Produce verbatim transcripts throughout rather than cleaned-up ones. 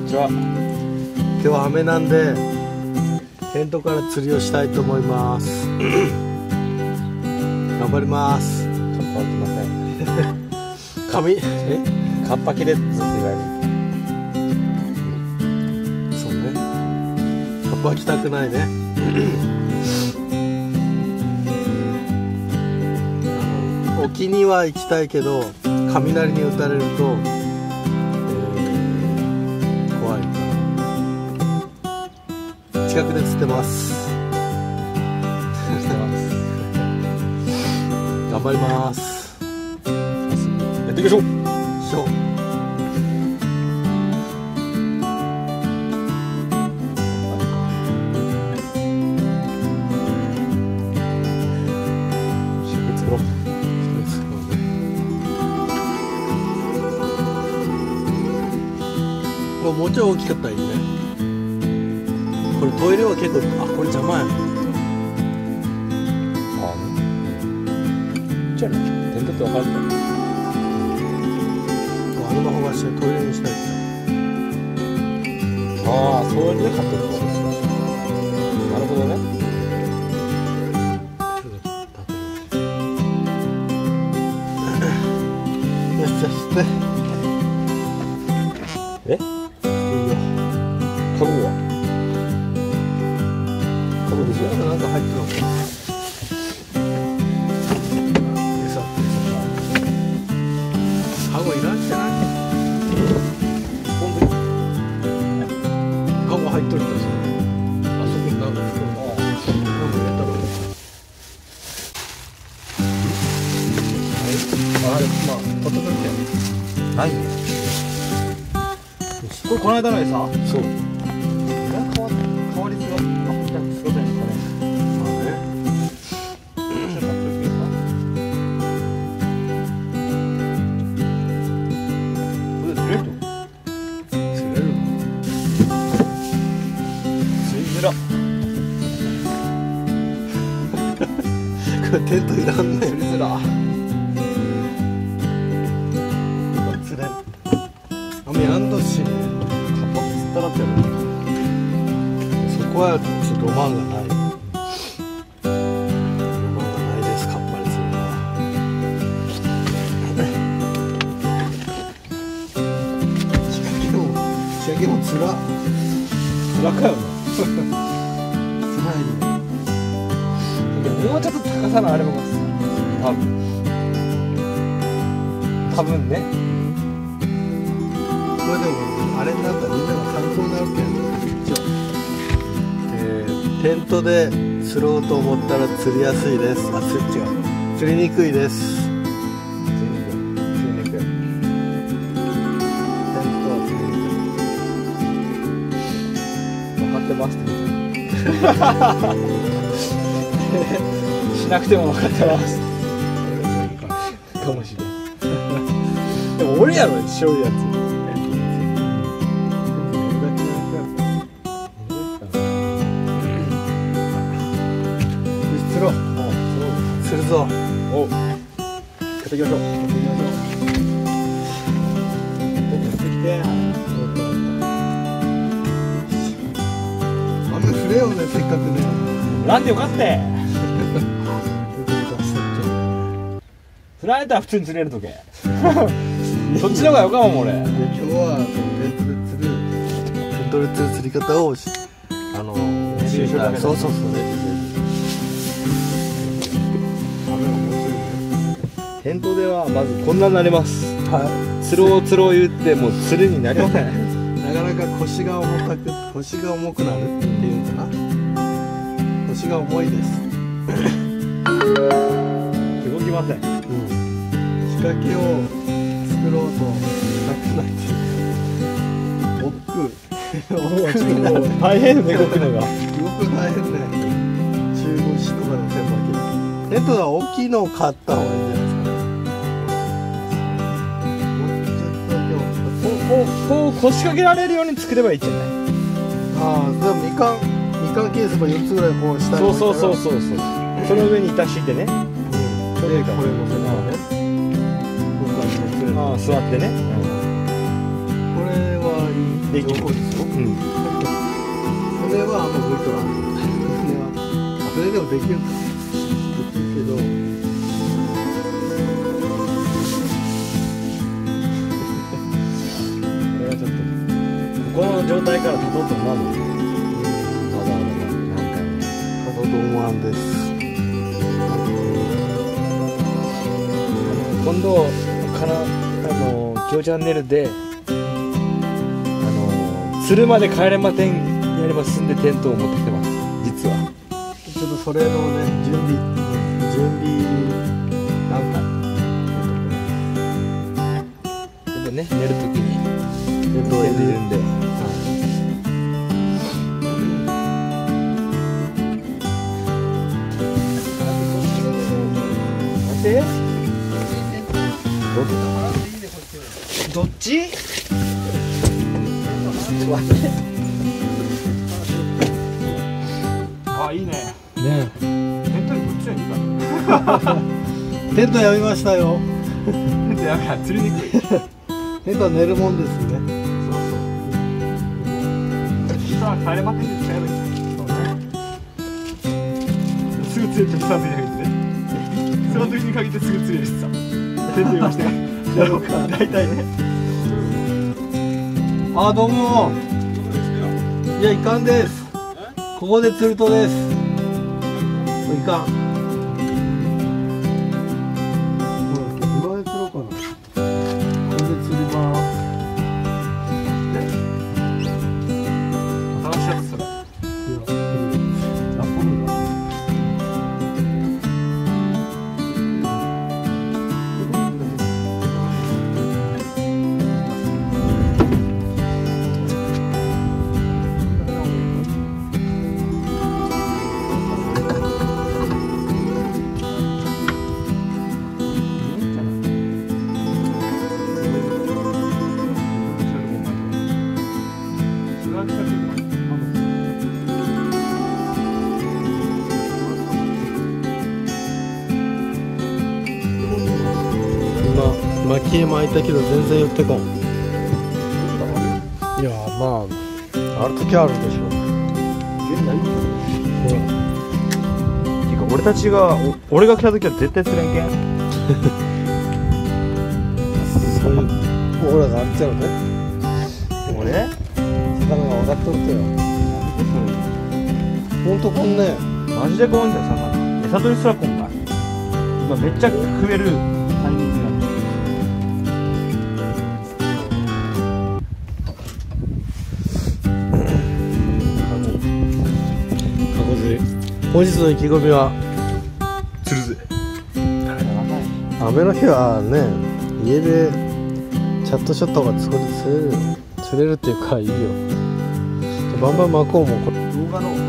ちは。 今日は雨なんでテントから釣りをしたいと思います。頑張ります。 カッパ起きません。 髪えカッパ切れってずっと言われる。 そうね、カッパ着たくないね。あの沖には行きたいけど雷に打たれると、えー、怖いから近くで釣ってます頑張ります。 やっていきましょう。 しょ作ろう。 もうちょい大きかったらいいね。これトイレは結構、あ、これ邪魔やね。 ああ、じゃあね、テントって分かるか。 あのまましてトイレにしたいじゃん。 ああ、そういうので買ってると。なるほどね。 よしよし、 え？カゴは？カゴでしょ？ なんか入ってるのかな。餌カゴいらんじゃない？ 本当に？ カゴ入っとるとさ、あそこになんかなんか入れたの。あれ、まあ取っとくってないね。 これこの間の餌？ そう。 変わ変わりづらくなったんですかね。 まあね。 これで釣れると？ 釣れる。 釣りづら。 これテントいらんね。 釣りづら。 釣れる。雨やんどしね。 カッパ釣ったらってやる。 そこはちょっとロマンがない。ロマンがないです、カッパにするのは。仕掛けも仕掛けもつらつらかよね。 つらいね。 もうちょっと高さのあれば多分多分ね。 これでもあれになったらみんなが参考になるけど、えー、テントで釣ろうと思ったら釣りやすいです。あ、釣り違う。釣りにくいです。 釣りにくい。 テントは釣りにくい。 分かってますってしなくても分かってますかもしれん。でも俺やろ、しょうゆやつ。 釣ろう。釣るぞ。 おう、やっていきましょう。やっていきましょう。やってきて。 雨降れよね、せっかくね。 なんでよかって釣られたら普通に釣れるとけそっちの方がよかもん俺。 で今日はテントで釣るテントで釣る釣り方をしあの練習するだけだ。 そうそうそうね。 店頭ではまずこんなになります。 は釣ろう釣ろう言っても釣るになりません。 い。なかなか腰が重たく腰が重くなるっていうかな。腰が重いです。 動きません。 うん。仕掛けを作ろうとしたくないっていうか。億劫。億劫になる。 大変ね動くのが。 すごく大変ね。中腰とかで手巻き。テントは大きいのを買った方がいいんじゃないですかね。 こうこう腰掛けられるように作ればいいんじゃない？ ああ、でもみかんみかんケースもよっつぐらいこう下にそう置いたら。 そうそうそうそう。その上に板敷いてね。 うん。でこれ乗せたらね。僕は乗せる。 ああ座ってね。 これはできる。 情報ですよ。 うん。 船はあんま向いとらん。船はあそれでもできるか。できるけど。 これはちょっとこの状態から立とうと思わない。わざわざ何回も。 ハドドンワンです。 今度からあの今日チャンネルであの鶴まで帰れまてんやりますんでテントを持ってきてます。実はちょっとそれのね準備準備段階。 でもね寝るときにテントをテントいるんで。待て。どっち？あ、いいね。 ねテントにこっちはいいかな。 テントやめましたよ。 テントやめたら釣りにくい。 テントは寝るもんですね。 そうそう。さあ帰れまってんで使えばいい。そうね。すぐ釣れるときさんじゃなくてね。その時に限ってすぐ釣れるしさ。テントいましたよ。大体ね。 あ、どうも。いや、いかんです。ここで釣るとです。いかん。今で釣ろうかな。ここで釣ります。 楽しいやつそれ。 いや、あ、これだ。巻き絵巻いたけど全然寄ってこん。いやまあある時あるでしょ。 てか俺たちが俺が来た時は絶対釣れんけん。 そういうオーラがあっちゃうね。 俺？ 魚が分かっとるとよ。ほんとこんね。 マジでこんじゃん魚。餌取りすらこんかい。今めっちゃ食えるタイミングなんだ。 本日の意気込みは釣るぜ。 雨の日はね家でチャットショットが釣れる釣れるっていうかいいよ。バンバン巻こうもうこれ動画の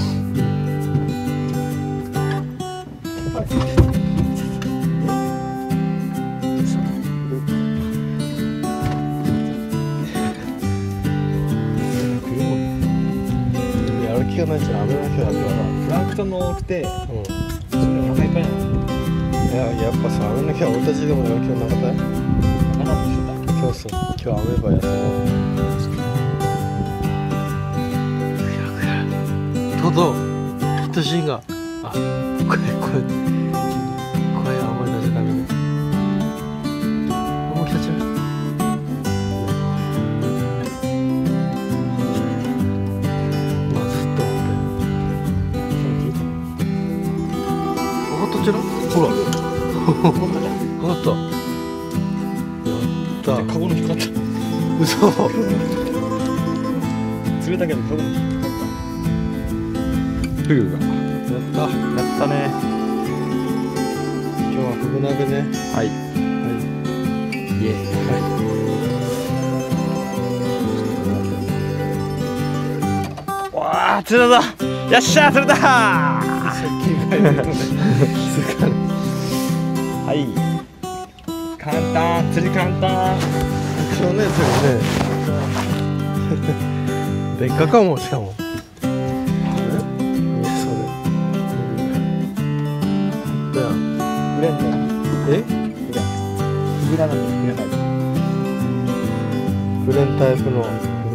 やる気がないじゃん。雨の日はやるからプランクトンの多くて、 うん、 それお腹いっぱいなの。 いややっぱさ雨の日は俺たちでもやる気がなかったよ。 魚もしてた。 そうそう今日雨ば休もう。トド人シーンがあこれこれ声あんまり出しゃダメね。もう来たちゃう。ほらわかった。やった。 カゴの引っかかった。 嘘。 釣れたけどカゴの引っかかった。フグが。 やった。 やったね。 今日はフグ鍋ね。 はい。 はい。 イエーイ。わあ釣れたぞ。よっしゃ釣れた。はい。簡単釣り簡単。 そうね釣りね。でっかかもしかも。え？それ。だよ。 売れんね。 え？ 売れん。売らない売れない。 グレンタイプのフ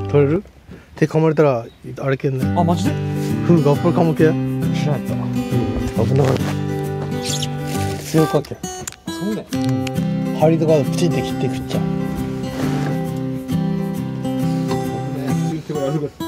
取れる？手噛まれたらあれけんね。 あ、マジで？ ふうがっぱり噛むけ。 知らんやった。 うん、危なかった。強かけ。 そうね。 針とかプチって切って食っちゃう。 こんなやつ言ってもらうから。